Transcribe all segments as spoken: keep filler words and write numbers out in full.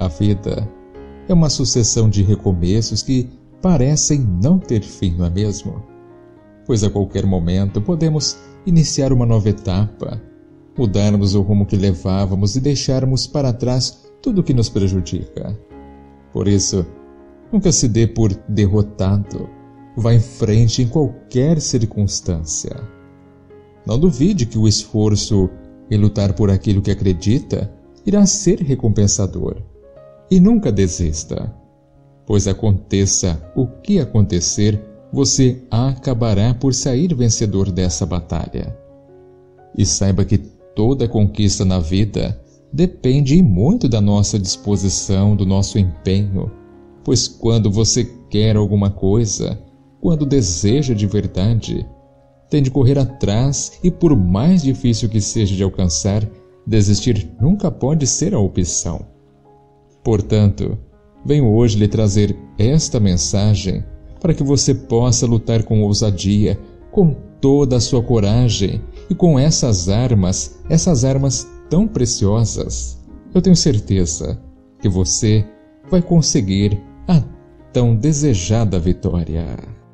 A vida é uma sucessão de recomeços que parecem não ter fim, não é mesmo? Pois a qualquer momento podemos iniciar uma nova etapa, mudarmos o rumo que levávamos e deixarmos para trás tudo o que nos prejudica. Por isso, nunca se dê por derrotado. Vá em frente em qualquer circunstância. Não duvide que o esforço em lutar por aquilo que acredita irá ser recompensador. E nunca desista, pois aconteça o que acontecer, você acabará por sair vencedor dessa batalha. E saiba que toda conquista na vida depende muito da nossa disposição, do nosso empenho, pois quando você quer alguma coisa, quando deseja de verdade, tem de correr atrás e, por mais difícil que seja de alcançar, desistir nunca pode ser a opção. Portanto, venho hoje lhe trazer esta mensagem para que você possa lutar com ousadia, com toda a sua coragem e com essas armas, essas armas tão preciosas. Eu tenho certeza que você vai conseguir a tão desejada vitória.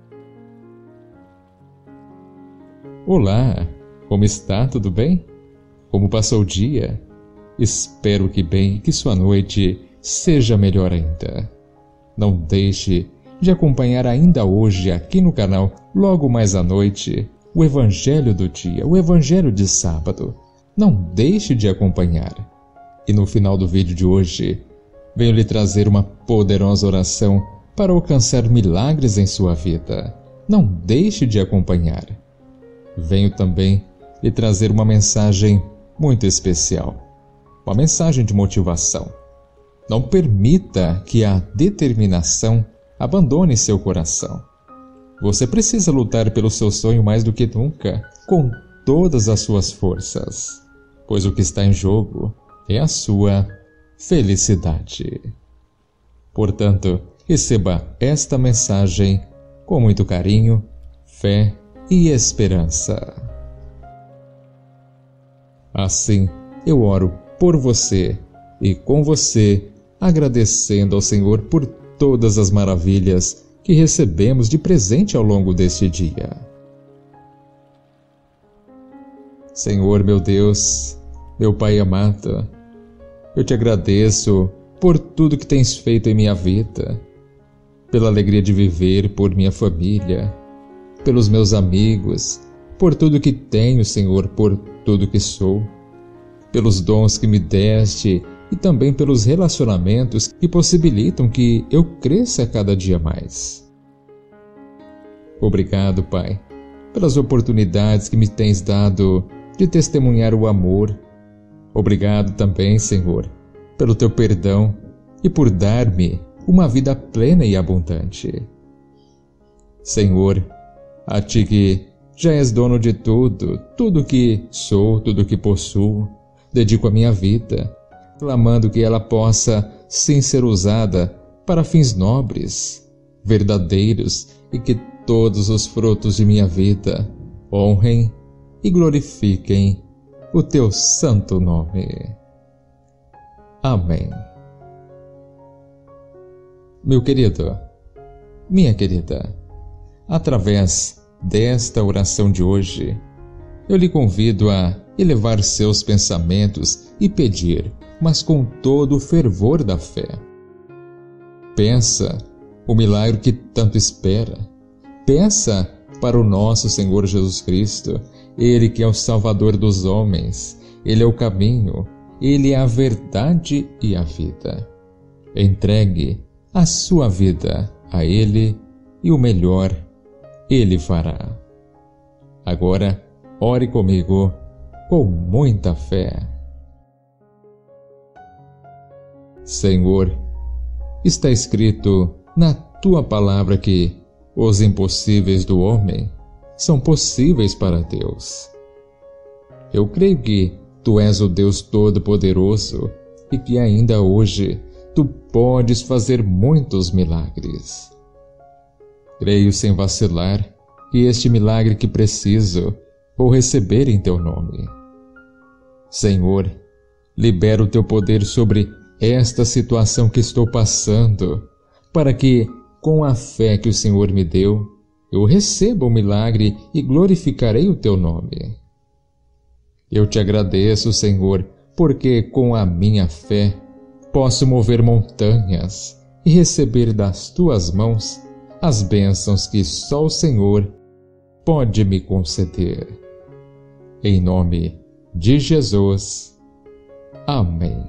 Olá, como está? Tudo bem? Como passou o dia? Espero que bem e que sua noite seja melhor ainda. Não deixe de acompanhar ainda hoje aqui no canal, logo mais à noite, o Evangelho do dia, o Evangelho de sábado. Não deixe de acompanhar. E no final do vídeo de hoje, venho lhe trazer uma poderosa oração para alcançar milagres em sua vida. Não deixe de acompanhar. Venho também lhe trazer uma mensagem muito especial. Uma mensagem de motivação. Não permita que a determinação abandone seu coração. Você precisa lutar pelo seu sonho mais do que nunca, com todas as suas forças, pois o que está em jogo é a sua felicidade. Portanto, receba esta mensagem com muito carinho, fé e esperança. Assim, eu oro por você e com você, agradecendo ao Senhor por todas as maravilhas que recebemos de presente ao longo deste dia. Senhor, meu Deus, meu Pai amado, eu te agradeço por tudo que tens feito em minha vida, pela alegria de viver, por minha família, pelos meus amigos, por tudo que tenho, Senhor, por tudo que sou, pelos dons que me deste e também pelos relacionamentos que possibilitam que eu cresça cada dia mais. Obrigado, Pai, pelas oportunidades que me tens dado de testemunhar o amor. Obrigado também, Senhor, pelo teu perdão e por dar-me uma vida plena e abundante. Senhor, a Ti que já és dono de tudo, tudo que sou, tudo que possuo, dedico a minha vida, clamando que ela possa sim ser usada para fins nobres, verdadeiros, e que todos os frutos de minha vida honrem e glorifiquem o teu santo nome. Amém. Meu querido, minha querida, através desta oração de hoje, eu lhe convido a elevar seus pensamentos e pedir, mas com todo o fervor da fé. Peça o milagre que tanto espera. Peça para o nosso Senhor Jesus Cristo, Ele que é o Salvador dos homens, Ele é o caminho, Ele é a verdade e a vida. Entregue a sua vida a Ele e o melhor Ele fará. Agora, ore comigo com muita fé. Senhor, está escrito na Tua palavra que os impossíveis do homem são possíveis para Deus. Eu creio que Tu és o Deus Todo-Poderoso e que ainda hoje Tu podes fazer muitos milagres. Creio sem vacilar que este milagre que preciso vou receber em Teu nome. Senhor, libera o Teu poder sobre esta situação que estou passando, para que, com a fé que o Senhor me deu, eu receba o milagre e glorificarei o teu nome. Eu te agradeço, Senhor, porque com a minha fé posso mover montanhas e receber das tuas mãos as bênçãos que só o Senhor pode me conceder. Em nome de Jesus. Amém.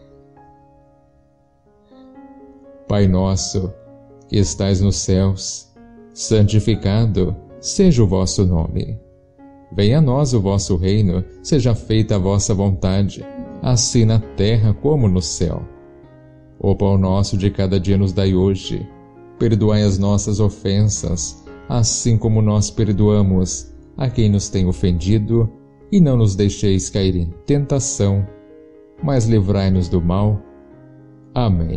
Pai nosso, que estais nos céus, santificado seja o vosso nome. Venha a nós o vosso reino, seja feita a vossa vontade, assim na terra como no céu. O pão nosso de cada dia nos dai hoje. Perdoai as nossas ofensas, assim como nós perdoamos a quem nos tem ofendido, e não nos deixeis cair em tentação, mas livrai-nos do mal. Amém.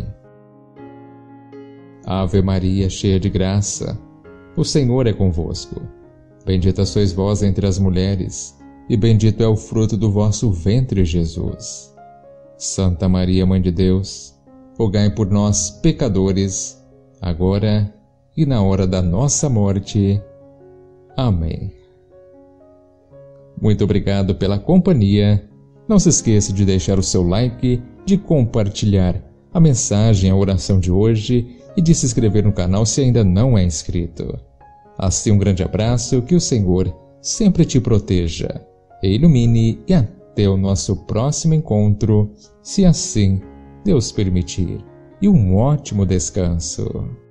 Ave Maria, cheia de graça, o Senhor é convosco. Bendita sois vós entre as mulheres, e bendito é o fruto do vosso ventre, Jesus. Santa Maria, Mãe de Deus, rogai por nós, pecadores, agora e na hora da nossa morte. Amém. Muito obrigado pela companhia. Não se esqueça de deixar o seu like, de compartilhar a mensagem, a oração de hoje e de se inscrever no canal se ainda não é inscrito. Assim, um grande abraço, que o Senhor sempre te proteja e ilumine, e até o nosso próximo encontro, se assim Deus permitir, e um ótimo descanso.